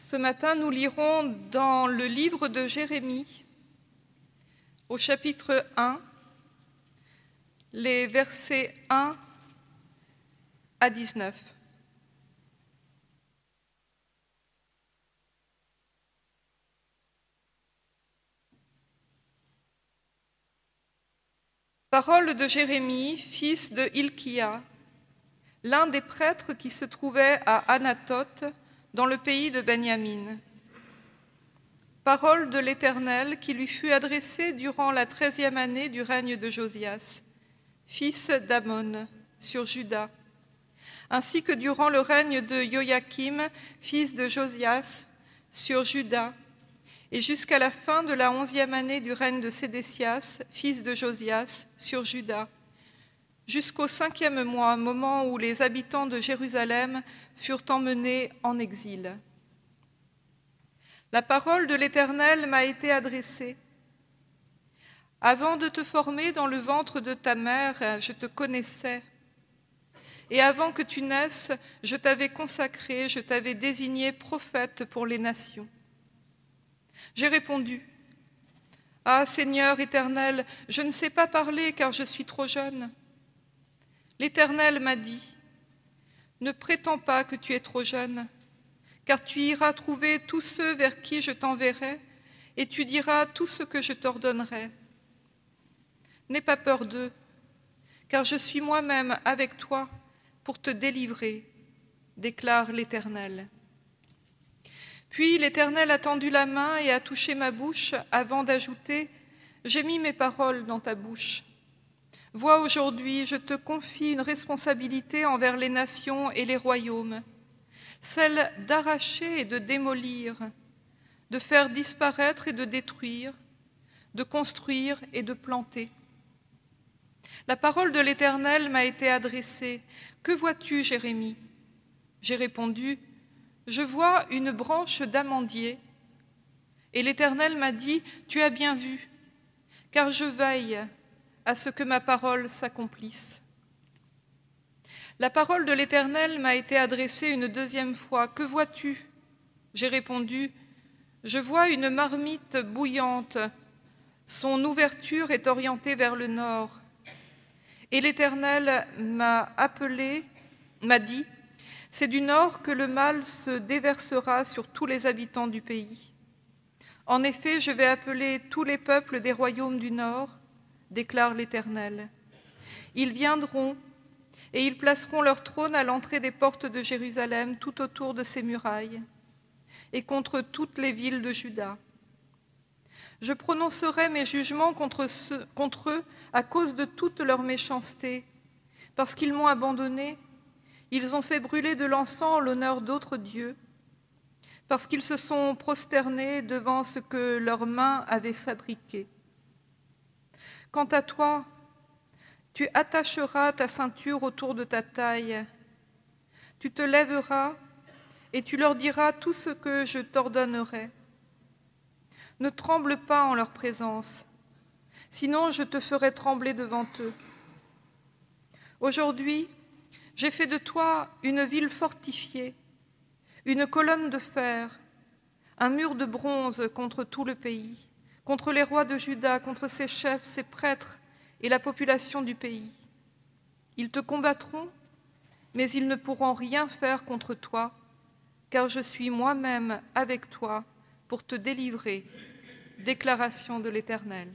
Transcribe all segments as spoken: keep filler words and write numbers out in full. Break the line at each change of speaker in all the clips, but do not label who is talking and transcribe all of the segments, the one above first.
Ce matin, nous lirons dans le livre de Jérémie, au chapitre un, les versets un à dix-neuf. Parole de Jérémie, fils de Hilkia, l'un des prêtres qui se trouvait à Anathoth, dans le pays de Benyamin. Parole de l'Éternel qui lui fut adressée durant la treizième année du règne de Josias, fils d'Amon, sur Juda, ainsi que durant le règne de Joachim, fils de Josias, sur Juda, et jusqu'à la fin de la onzième année du règne de Sédécias, fils de Josias, sur Juda, jusqu'au cinquième mois, moment où les habitants de Jérusalem furent emmenés en exil. La parole de l'Éternel m'a été adressée. Avant de te former dans le ventre de ta mère, je te connaissais. Et avant que tu naisses, je t'avais consacré, je t'avais désigné prophète pour les nations. J'ai répondu, « Ah, Seigneur éternel, je ne sais pas parler car je suis trop jeune. » L'Éternel m'a dit, « Ne prétends pas que tu es trop jeune, car tu iras trouver tous ceux vers qui je t'enverrai, et tu diras tout ce que je t'ordonnerai. N'aie pas peur d'eux, car je suis moi-même avec toi pour te délivrer, déclare l'Éternel. » Puis l'Éternel a tendu la main et a touché ma bouche avant d'ajouter, « J'ai mis mes paroles dans ta bouche. Vois aujourd'hui, je te confie une responsabilité envers les nations et les royaumes, celle d'arracher et de démolir, de faire disparaître et de détruire, de construire et de planter. » La parole de l'Éternel m'a été adressée. « Que vois-tu, Jérémie ?» J'ai répondu, « Je vois une branche d'amandier. » Et l'Éternel m'a dit, « Tu as bien vu, car je veille à ce que ma parole s'accomplisse. » La parole de l'Éternel m'a été adressée une deuxième fois. « Que vois-tu » J'ai répondu, « Je vois une marmite bouillante. Son ouverture est orientée vers le nord. » Et l'Éternel m'a appelé, m'a dit, « C'est du nord que le mal se déversera sur tous les habitants du pays. En effet, je vais appeler tous les peuples des royaumes du nord, déclare l'Éternel. Ils viendront et ils placeront leur trône à l'entrée des portes de Jérusalem, tout autour de ses murailles, et contre toutes les villes de Juda. Je prononcerai mes jugements contre, ceux, contre eux à cause de toute leur méchanceté, parce qu'ils m'ont abandonné, ils ont fait brûler de l'encens en l'honneur d'autres dieux, parce qu'ils se sont prosternés devant ce que leurs mains avaient fabriqué. Quant à toi, tu attacheras ta ceinture autour de ta taille, tu te lèveras et tu leur diras tout ce que je t'ordonnerai. Ne tremble pas en leur présence, sinon je te ferai trembler devant eux. Aujourd'hui, j'ai fait de toi une ville fortifiée, une colonne de fer, un mur de bronze contre tout le pays, contre les rois de Juda, contre ses chefs, ses prêtres et la population du pays. Ils te combattront, mais ils ne pourront rien faire contre toi, car je suis moi-même avec toi pour te délivrer. Déclaration de l'Éternel.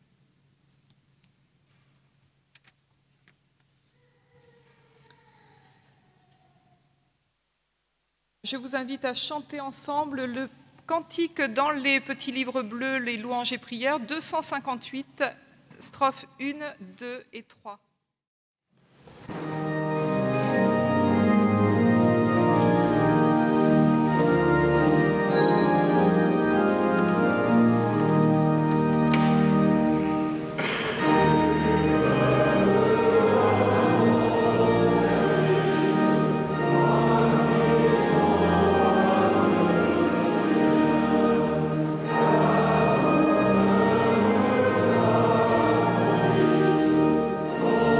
Je vous invite à chanter ensemble le cantique dans les petits livres bleus, les louanges et prières, deux cent cinquante-huit, strophes un, deux et trois.
Oh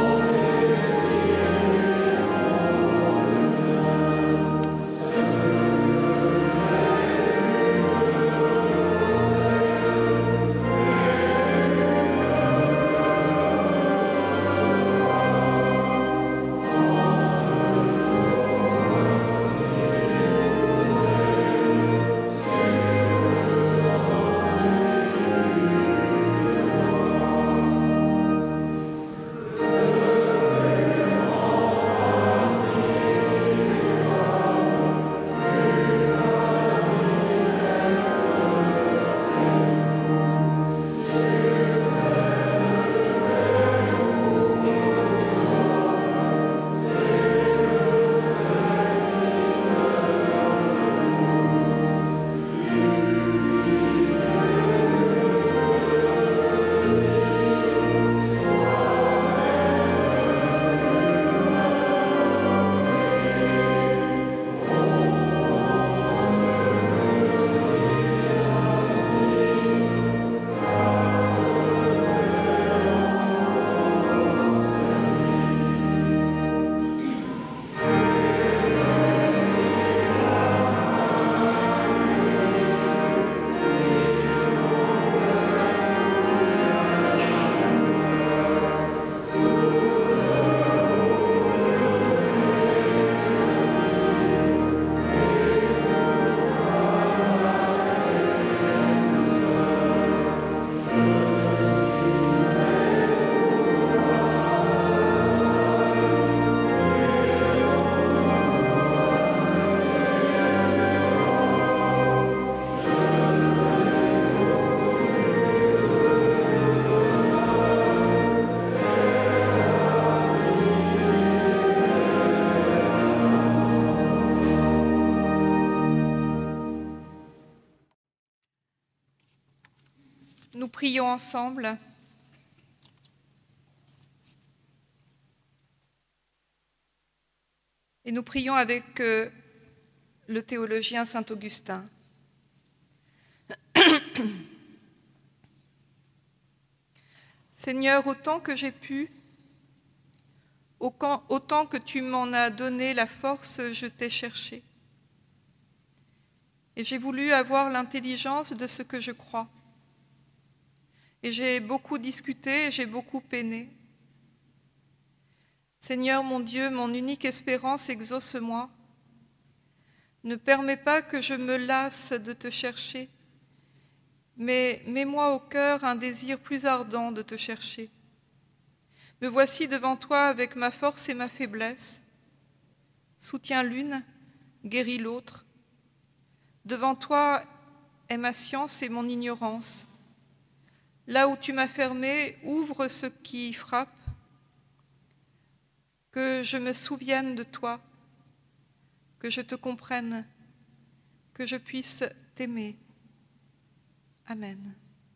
Nous prions ensemble. Et nous prions avec euh, le théologien saint Augustin. Seigneur, autant que j'ai pu, autant que tu m'en as donné la force, je t'ai cherché. Et j'ai voulu avoir l'intelligence de ce que je crois. Et j'ai beaucoup discuté, et j'ai beaucoup peiné. Seigneur mon Dieu, mon unique espérance, exauce-moi. Ne permets pas que je me lasse de te chercher, mais mets-moi au cœur un désir plus ardent de te chercher. Me voici devant toi avec ma force et ma faiblesse. Soutiens l'une, guéris l'autre. Devant toi est ma science et mon ignorance. Là où tu m'as fermé, ouvre ce qui frappe. Que je me souvienne de toi, que je te comprenne, que je puisse t'aimer. Amen.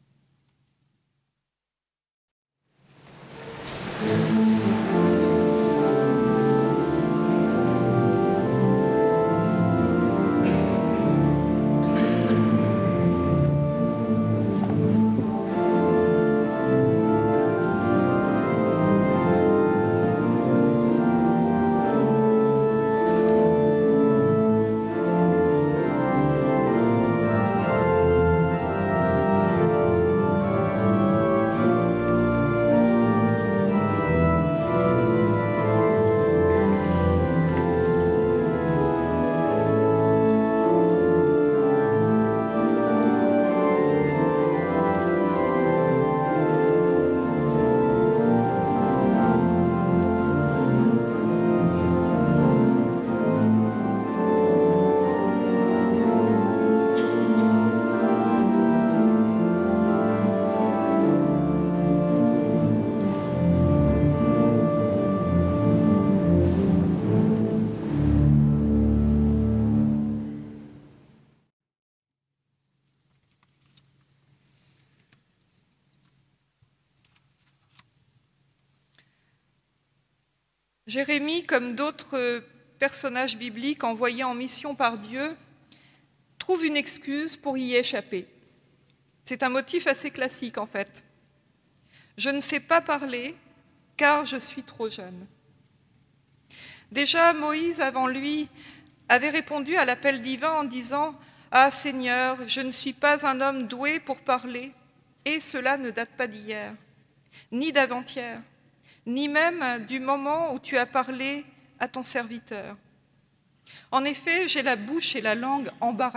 Jérémie, comme d'autres personnages bibliques envoyés en mission par Dieu, trouve une excuse pour y échapper. C'est un motif assez classique en fait. Je ne sais pas parler car je suis trop jeune. Déjà, Moïse, avant lui, avait répondu à l'appel divin en disant « Ah Seigneur, je ne suis pas un homme doué pour parler, et cela ne date pas d'hier, ni d'avant-hier, ni même du moment où tu as parlé à ton serviteur. En effet, j'ai la bouche et la langue embarrassées. »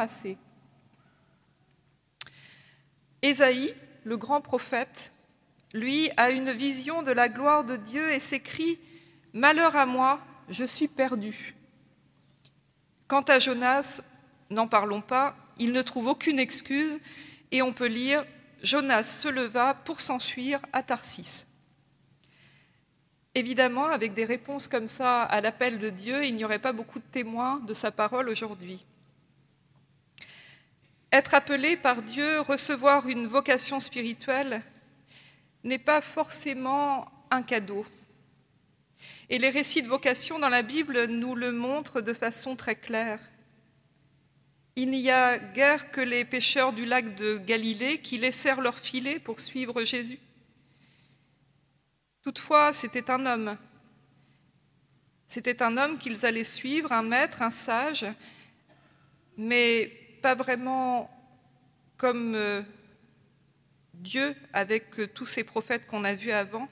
Ésaïe, le grand prophète, lui, a une vision de la gloire de Dieu et s'écrie « Malheur à moi, je suis perdu. » Quant à Jonas, n'en parlons pas, il ne trouve aucune excuse et on peut lire « Jonas se leva pour s'enfuir à Tarsis ». Évidemment, avec des réponses comme ça à l'appel de Dieu, il n'y aurait pas beaucoup de témoins de sa parole aujourd'hui. Être appelé par Dieu, recevoir une vocation spirituelle, n'est pas forcément un cadeau. Et les récits de vocation dans la Bible nous le montrent de façon très claire. Il n'y a guère que les pêcheurs du lac de Galilée qui laissèrent leur filet pour suivre Jésus. Toutefois, c'était un homme. C'était un homme qu'ils allaient suivre, un maître, un sage, mais pas vraiment comme euh, Dieu avec euh, tous ces prophètes qu'on a vus avant.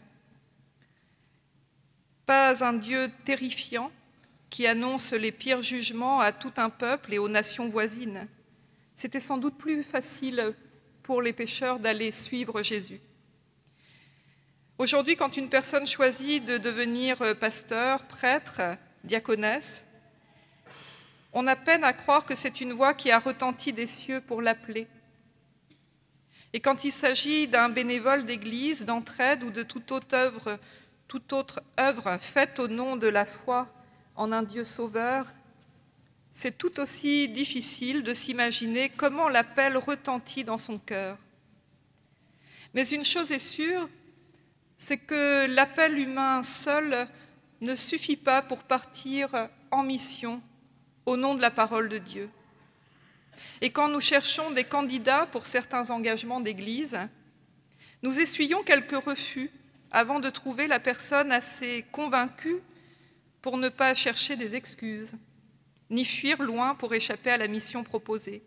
Pas un Dieu terrifiant qui annonce les pires jugements à tout un peuple et aux nations voisines. C'était sans doute plus facile pour les pécheurs d'aller suivre Jésus. Aujourd'hui, quand une personne choisit de devenir pasteur, prêtre, diaconesse, on a peine à croire que c'est une voix qui a retenti des cieux pour l'appeler. Et quand il s'agit d'un bénévole d'église, d'entraide ou de toute autre œuvre, toute autre œuvre faite au nom de la foi en un Dieu sauveur, c'est tout aussi difficile de s'imaginer comment l'appel retentit dans son cœur. Mais une chose est sûre, c'est que l'appel humain seul ne suffit pas pour partir en mission au nom de la parole de Dieu. Et quand nous cherchons des candidats pour certains engagements d'Église, nous essuyons quelques refus avant de trouver la personne assez convaincue pour ne pas chercher des excuses, ni fuir loin pour échapper à la mission proposée.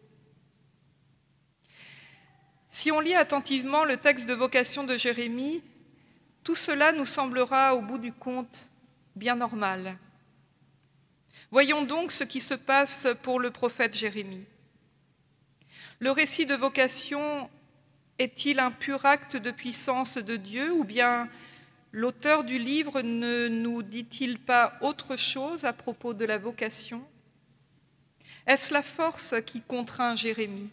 Si on lit attentivement le texte de vocation de Jérémie, tout cela nous semblera au bout du compte bien normal. Voyons donc ce qui se passe pour le prophète Jérémie. Le récit de vocation est-il un pur acte de puissance de Dieu ou bien l'auteur du livre ne nous dit-il pas autre chose à propos de la vocation? Est-ce la force qui contraint Jérémie?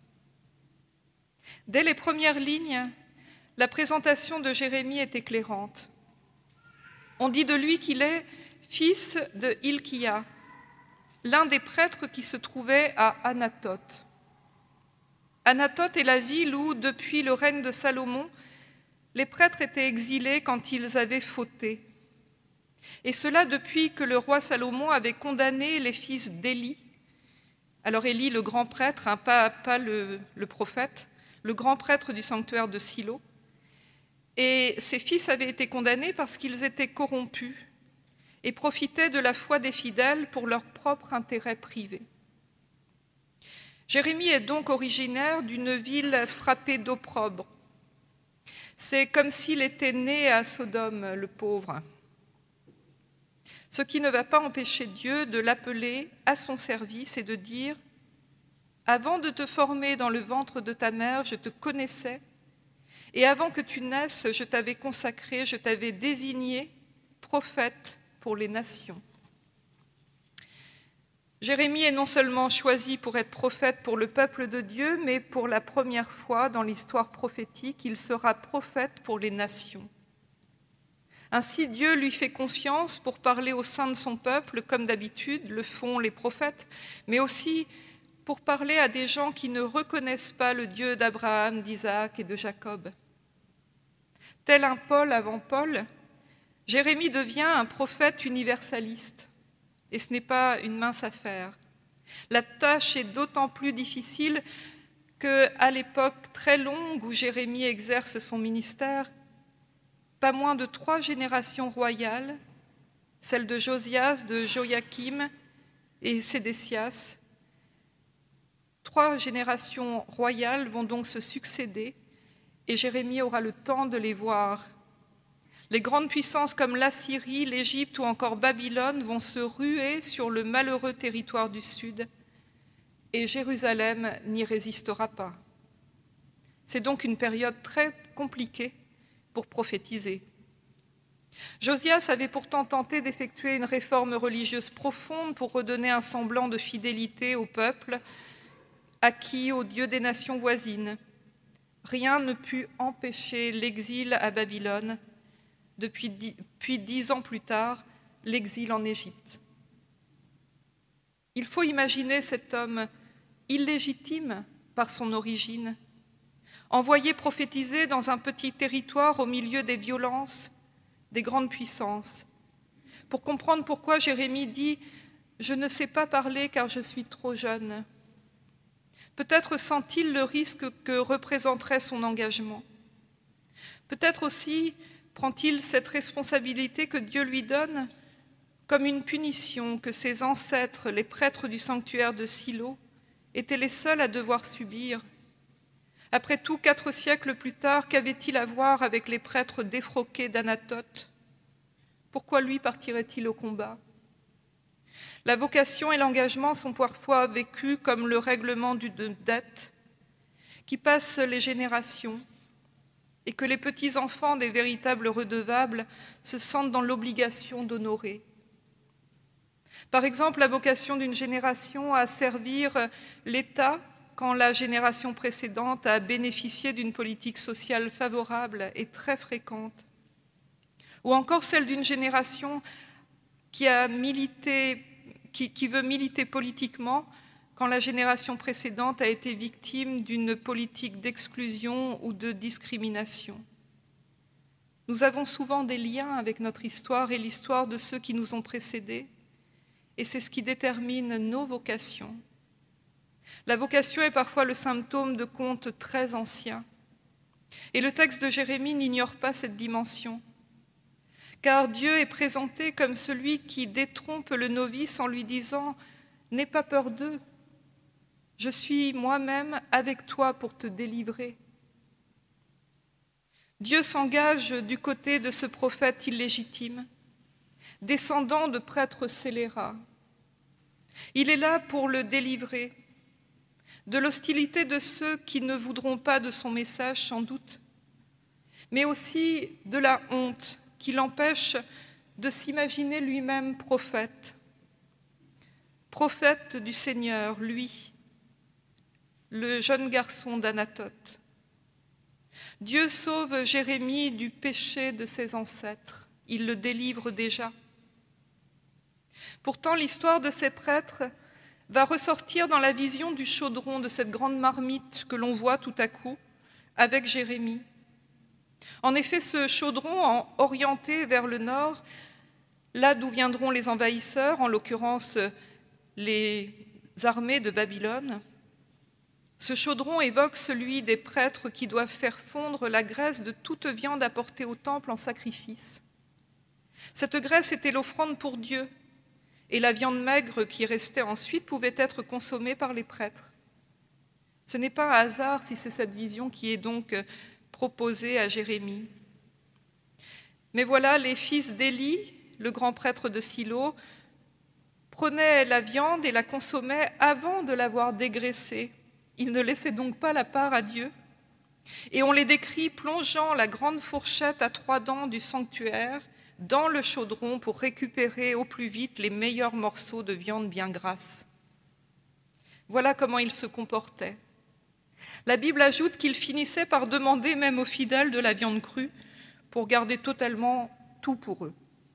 Dès les premières lignes, la présentation de Jérémie est éclairante. On dit de lui qu'il est fils de Hilkia, l'un des prêtres qui se trouvait à Anathoth. Anathoth est la ville où, depuis le règne de Salomon, les prêtres étaient exilés quand ils avaient fauté. Et cela depuis que le roi Salomon avait condamné les fils d'Élie. Alors Élie, le grand prêtre, hein, pas, pas le, le prophète, le grand prêtre du sanctuaire de Silo. Et ses fils avaient été condamnés parce qu'ils étaient corrompus et profitaient de la foi des fidèles pour leur propre intérêt privé. Jérémie est donc originaire d'une ville frappée d'opprobre. C'est comme s'il était né à Sodome, le pauvre. Ce qui ne va pas empêcher Dieu de l'appeler à son service et de dire « Avant de te former dans le ventre de ta mère, je te connaissais, et avant que tu naisses, je t'avais consacré, je t'avais désigné prophète pour les nations. » Jérémie est non seulement choisi pour être prophète pour le peuple de Dieu, mais pour la première fois dans l'histoire prophétique, il sera prophète pour les nations. Ainsi, Dieu lui fait confiance pour parler au sein de son peuple, comme d'habitude le font les prophètes, mais aussi pour parler à des gens qui ne reconnaissent pas le Dieu d'Abraham, d'Isaac et de Jacob. Tel un Paul avant Paul, Jérémie devient un prophète universaliste. Et ce n'est pas une mince affaire. La tâche est d'autant plus difficile qu'à l'époque très longue où Jérémie exerce son ministère, pas moins de trois générations royales, celles de Josias, de Joachim et Sédécias, trois générations royales vont donc se succéder et Jérémie aura le temps de les voir. Les grandes puissances comme l'Assyrie, l'Égypte ou encore Babylone vont se ruer sur le malheureux territoire du Sud et Jérusalem n'y résistera pas. C'est donc une période très compliquée pour prophétiser. Josias avait pourtant tenté d'effectuer une réforme religieuse profonde pour redonner un semblant de fidélité au peuple acquis au Dieu des nations voisines. Rien ne put empêcher l'exil à Babylone. Depuis dix, puis dix ans plus tard, l'exil en Égypte. Il faut imaginer cet homme illégitime par son origine, envoyé prophétiser dans un petit territoire au milieu des violences, des grandes puissances, pour comprendre pourquoi Jérémie dit « Je ne sais pas parler car je suis trop jeune ». Peut-être sent-il le risque que représenterait son engagement. Peut-être aussi prend-il cette responsabilité que Dieu lui donne comme une punition que ses ancêtres, les prêtres du sanctuaire de Silo, étaient les seuls à devoir subir. Après tout, quatre siècles plus tard, qu'avait-il à voir avec les prêtres défroqués d'Anathoth? Pourquoi lui partirait-il au combat? La vocation et l'engagement sont parfois vécus comme le règlement d'une dette qui passe les générations, et que les petits-enfants des véritables redevables se sentent dans l'obligation d'honorer. Par exemple, la vocation d'une génération à servir l'État quand la génération précédente a bénéficié d'une politique sociale favorable et très fréquente. Ou encore celle d'une génération qui, a milité, qui, qui veut militer politiquement quand la génération précédente a été victime d'une politique d'exclusion ou de discrimination. Nous avons souvent des liens avec notre histoire et l'histoire de ceux qui nous ont précédés, et c'est ce qui détermine nos vocations. La vocation est parfois le symptôme de contes très anciens, et le texte de Jérémie n'ignore pas cette dimension, car Dieu est présenté comme celui qui détrompe le novice en lui disant « N'aie pas peur d'eux, je suis moi-même avec toi pour te délivrer ». Dieu s'engage du côté de ce prophète illégitime, descendant de prêtres scélérats. Il est là pour le délivrer de l'hostilité de ceux qui ne voudront pas de son message sans doute, mais aussi de la honte qui l'empêche de s'imaginer lui-même prophète. Prophète du Seigneur, lui, le jeune garçon d'Anatote. Dieu sauve Jérémie du péché de ses ancêtres. Il le délivre déjà. Pourtant, l'histoire de ces prêtres va ressortir dans la vision du chaudron, de cette grande marmite que l'on voit tout à coup avec Jérémie. En effet, ce chaudron orienté vers le nord, là d'où viendront les envahisseurs, en l'occurrence les armées de Babylone, ce chaudron évoque celui des prêtres qui doivent faire fondre la graisse de toute viande apportée au temple en sacrifice. Cette graisse était l'offrande pour Dieu, et la viande maigre qui restait ensuite pouvait être consommée par les prêtres. Ce n'est pas un hasard si c'est cette vision qui est donc proposée à Jérémie. Mais voilà, les fils d'Élie, le grand prêtre de Silo, prenaient la viande et la consommaient avant de l'avoir dégraissée. Ils ne laissaient donc pas la part à Dieu. Et on les décrit plongeant la grande fourchette à trois dents du sanctuaire dans le chaudron pour récupérer au plus vite les meilleurs morceaux de viande bien grasse. Voilà comment ils se comportaient. La Bible ajoute qu'ils finissaient par demander même aux fidèles de la viande crue pour garder totalement tout pour eux.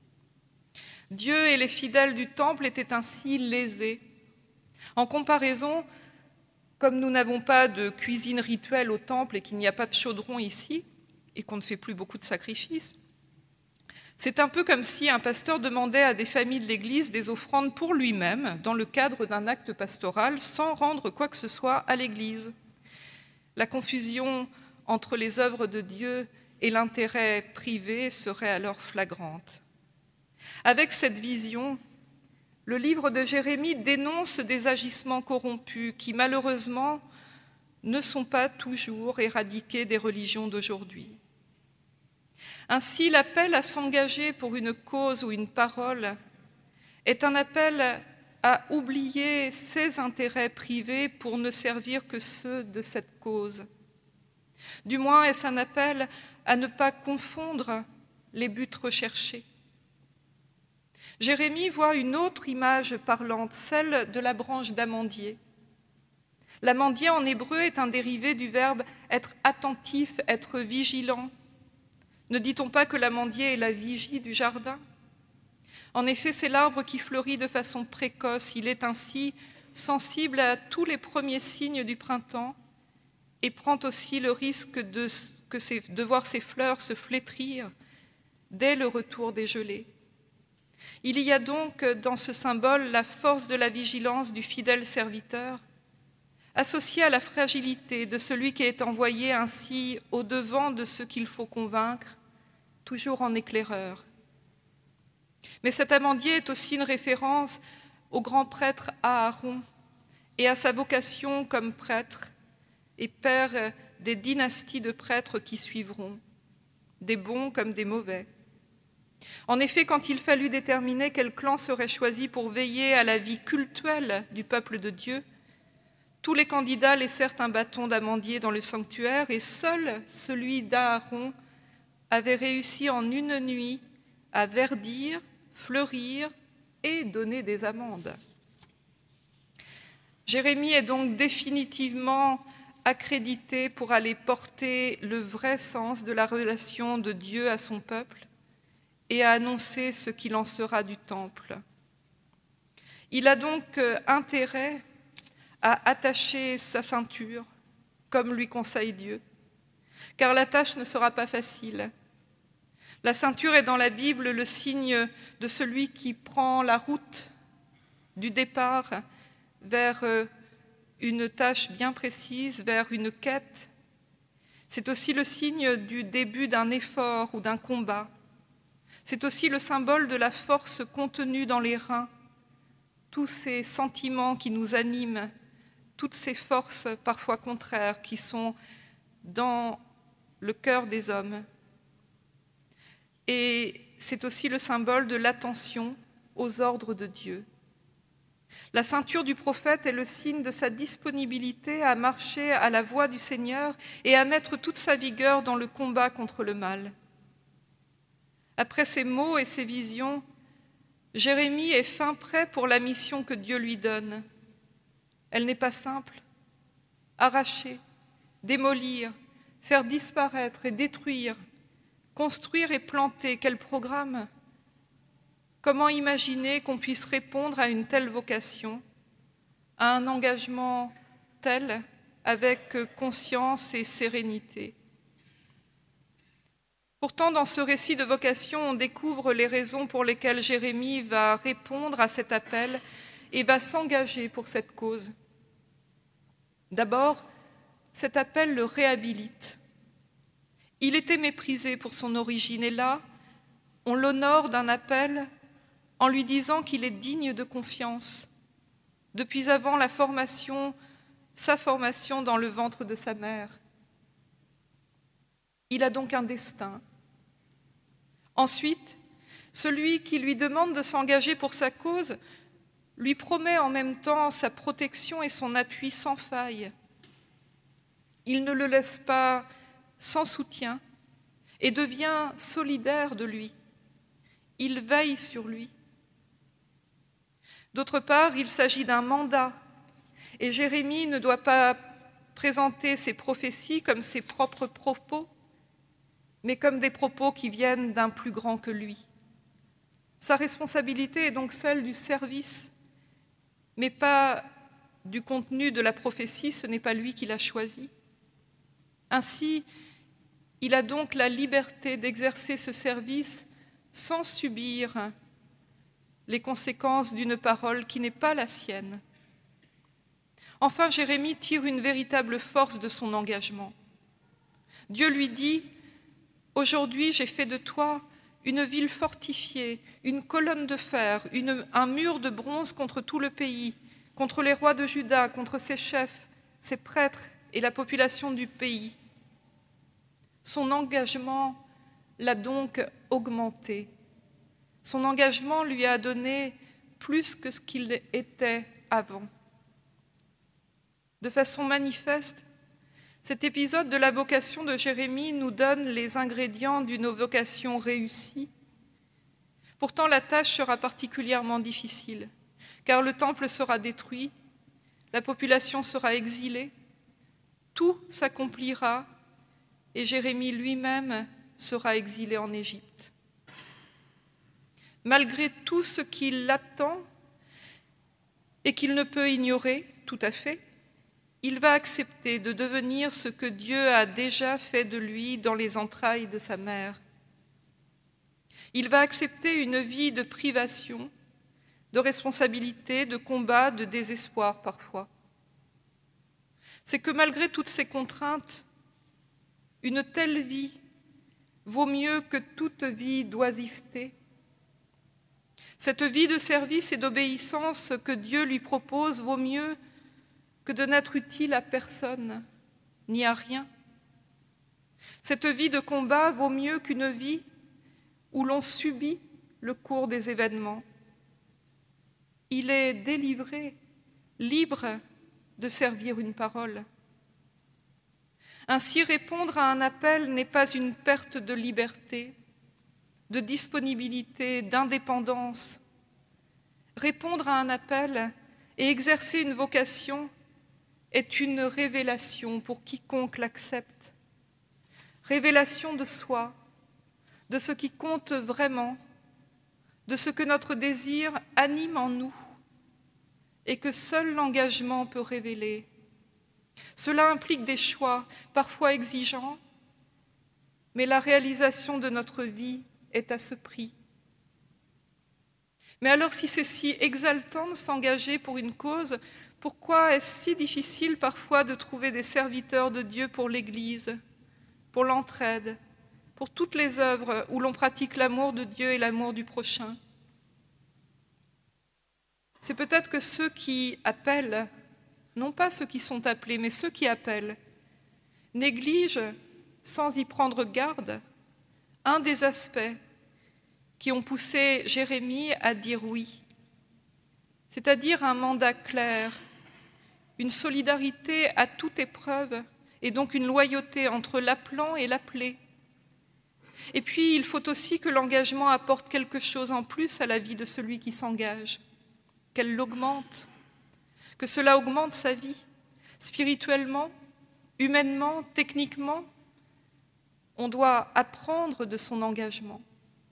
Dieu et les fidèles du temple étaient ainsi lésés. En comparaison, comme nous n'avons pas de cuisine rituelle au temple et qu'il n'y a pas de chaudron ici, et qu'on ne fait plus beaucoup de sacrifices, c'est un peu comme si un pasteur demandait à des familles de l'Église des offrandes pour lui-même, dans le cadre d'un acte pastoral, sans rendre quoi que ce soit à l'Église. La confusion entre les œuvres de Dieu et l'intérêt privé serait alors flagrante. Avec cette vision, le livre de Jérémie dénonce des agissements corrompus qui, malheureusement, ne sont pas toujours éradiqués des religions d'aujourd'hui. Ainsi, l'appel à s'engager pour une cause ou une parole est un appel à oublier ses intérêts privés pour ne servir que ceux de cette cause. Du moins, est-ce un appel à ne pas confondre les buts recherchés. Jérémie voit une autre image parlante, celle de la branche d'amandier. L'amandier en hébreu est un dérivé du verbe être attentif, être vigilant. Ne dit-on pas que l'amandier est la vigie du jardin ? En effet, c'est l'arbre qui fleurit de façon précoce. Il est ainsi sensible à tous les premiers signes du printemps et prend aussi le risque de, que ses, de voir ses fleurs se flétrir dès le retour des gelées. Il y a donc dans ce symbole la force de la vigilance du fidèle serviteur, associée à la fragilité de celui qui est envoyé ainsi au-devant de ce qu'il faut convaincre, toujours en éclaireur. Mais cet amandier est aussi une référence au grand prêtre Aaron et à sa vocation comme prêtre et père des dynasties de prêtres qui suivront, des bons comme des mauvais. En effet, quand il fallut déterminer quel clan serait choisi pour veiller à la vie cultuelle du peuple de Dieu, tous les candidats laissèrent un bâton d'amandier dans le sanctuaire et seul celui d'Aaron avait réussi en une nuit à verdir, fleurir et donner des amandes. Jérémie est donc définitivement accrédité pour aller porter le vrai sens de la relation de Dieu à son peuple et à annoncer ce qu'il en sera du temple. Il a donc intérêt à attacher sa ceinture, comme lui conseille Dieu, car la tâche ne sera pas facile. La ceinture est dans la Bible le signe de celui qui prend la route du départ vers une tâche bien précise, vers une quête. C'est aussi le signe du début d'un effort ou d'un combat. C'est aussi le symbole de la force contenue dans les reins, tous ces sentiments qui nous animent, toutes ces forces parfois contraires qui sont dans le cœur des hommes. Et c'est aussi le symbole de l'attention aux ordres de Dieu. La ceinture du prophète est le signe de sa disponibilité à marcher à la voie du Seigneur et à mettre toute sa vigueur dans le combat contre le mal. Après ces mots et ces visions, Jérémie est fin prêt pour la mission que Dieu lui donne. Elle n'est pas simple. Arracher, démolir, faire disparaître et détruire, construire et planter, quel programme! Comment imaginer qu'on puisse répondre à une telle vocation, à un engagement tel, avec conscience et sérénité? Pourtant, dans ce récit de vocation, on découvre les raisons pour lesquelles Jérémie va répondre à cet appel et va s'engager pour cette cause. D'abord, cet appel le réhabilite. Il était méprisé pour son origine et là, on l'honore d'un appel en lui disant qu'il est digne de confiance, depuis avant la formation, sa formation dans le ventre de sa mère. Il a donc un destin. Ensuite, celui qui lui demande de s'engager pour sa cause lui promet en même temps sa protection et son appui sans faille. Il ne le laisse pas sans soutien et devient solidaire de lui. Il veille sur lui. D'autre part, il s'agit d'un mandat et Jérémie ne doit pas présenter ses prophéties comme ses propres propos, mais comme des propos qui viennent d'un plus grand que lui. Sa responsabilité est donc celle du service, mais pas du contenu de la prophétie, ce n'est pas lui qui l'a choisi. Ainsi, il a donc la liberté d'exercer ce service sans subir les conséquences d'une parole qui n'est pas la sienne. Enfin, Jérémie tire une véritable force de son engagement. Dieu lui dit « Aujourd'hui, j'ai fait de toi une ville fortifiée, une colonne de fer, une, un mur de bronze contre tout le pays, contre les rois de Juda, contre ses chefs, ses prêtres et la population du pays. » Son engagement l'a donc augmenté. Son engagement lui a donné plus que ce qu'il était avant. De façon manifeste, cet épisode de la vocation de Jérémie nous donne les ingrédients d'une vocation réussie. Pourtant, la tâche sera particulièrement difficile, car le temple sera détruit, la population sera exilée, tout s'accomplira et Jérémie lui-même sera exilé en Égypte. Malgré tout ce qui l'attend et qu'il ne peut ignorer tout à fait, il va accepter de devenir ce que Dieu a déjà fait de lui dans les entrailles de sa mère. Il va accepter une vie de privation, de responsabilité, de combat, de désespoir parfois. C'est que malgré toutes ces contraintes, une telle vie vaut mieux que toute vie d'oisiveté. Cette vie de service et d'obéissance que Dieu lui propose vaut mieux que de n'être utile à personne, ni à rien. Cette vie de combat vaut mieux qu'une vie où l'on subit le cours des événements. Il est délivré, libre de servir une parole. Ainsi, répondre à un appel n'est pas une perte de liberté, de disponibilité, d'indépendance. Répondre à un appel et exercer une vocation est une révélation pour quiconque l'accepte. Révélation de soi, de ce qui compte vraiment, de ce que notre désir anime en nous, et que seul l'engagement peut révéler. Cela implique des choix, parfois exigeants, mais la réalisation de notre vie est à ce prix. Mais alors, si c'est si exaltant de s'engager pour une cause, pourquoi est-ce si difficile parfois de trouver des serviteurs de Dieu pour l'Église, pour l'entraide, pour toutes les œuvres où l'on pratique l'amour de Dieu et l'amour du prochain? C'est peut-être que ceux qui appellent, non pas ceux qui sont appelés, mais ceux qui appellent, négligent, sans y prendre garde, un des aspects qui ont poussé Jérémie à dire oui, c'est-à-dire un mandat clair, une solidarité à toute épreuve et donc une loyauté entre l'appelant et l'appelé. Et puis, il faut aussi que l'engagement apporte quelque chose en plus à la vie de celui qui s'engage, qu'elle l'augmente, que cela augmente sa vie, spirituellement, humainement, techniquement. On doit apprendre de son engagement.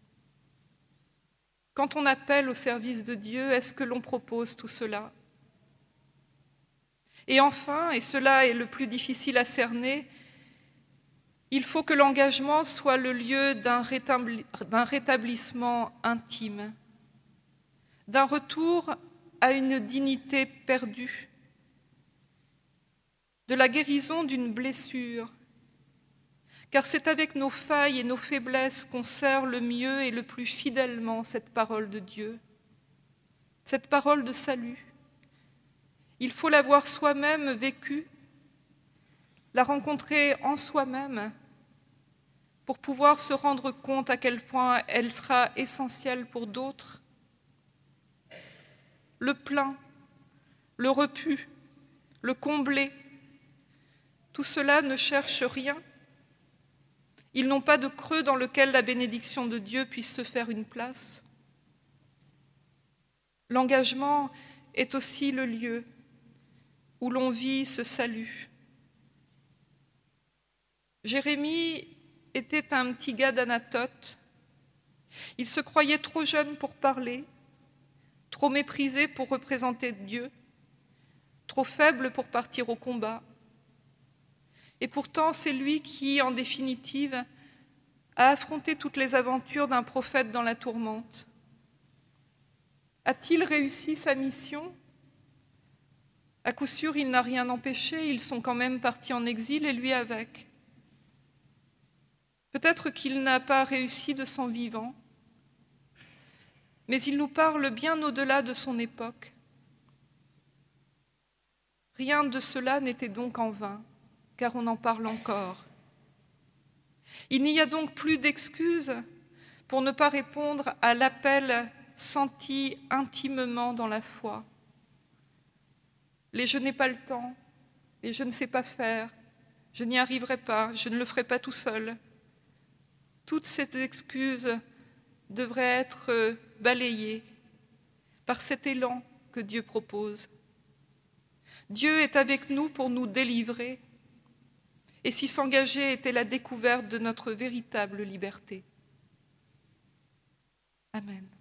Quand on appelle au service de Dieu, est-ce que l'on propose tout cela? Et enfin, et cela est le plus difficile à cerner, il faut que l'engagement soit le lieu d'un rétabli- d'un rétablissement intime, d'un retour à une dignité perdue, de la guérison d'une blessure, car c'est avec nos failles et nos faiblesses qu'on sert le mieux et le plus fidèlement cette parole de Dieu, cette parole de salut. Il faut l'avoir soi-même vécue, la rencontrer en soi-même, pour pouvoir se rendre compte à quel point elle sera essentielle pour d'autres. Le plein, le repu, le comblé, tout cela ne cherche rien. Ils n'ont pas de creux dans lequel la bénédiction de Dieu puisse se faire une place. L'engagement est aussi le lieu où l'on vit ce salut. Jérémie était un petit gars d'Anatote. Il se croyait trop jeune pour parler, trop méprisé pour représenter Dieu, trop faible pour partir au combat. Et pourtant, c'est lui qui, en définitive, a affronté toutes les aventures d'un prophète dans la tourmente. A-t-il réussi sa mission? À coup sûr, il n'a rien empêché, ils sont quand même partis en exil et lui avec. Peut-être qu'il n'a pas réussi de son vivant, mais il nous parle bien au-delà de son époque. Rien de cela n'était donc en vain, car on en parle encore. Il n'y a donc plus d'excuses pour ne pas répondre à l'appel senti intimement dans la foi. Les « je n'ai pas le temps », les « je ne sais pas faire », je n'y arriverai pas, je ne le ferai pas tout seul. Toutes ces excuses devraient être balayées par cet élan que Dieu propose. Dieu est avec nous pour nous délivrer, et si s'engager était la découverte de notre véritable liberté. Amen.